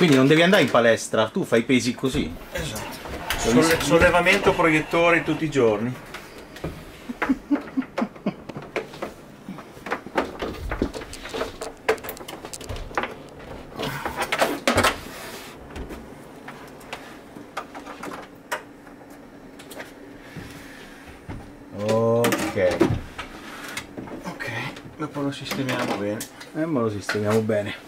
quindi non devi andare in palestra, tu fai pesi così. Esatto. Sollevamento proiettori tutti i giorni. Ok. Ok, dopo lo sistemiamo bene. Ma lo sistemiamo bene.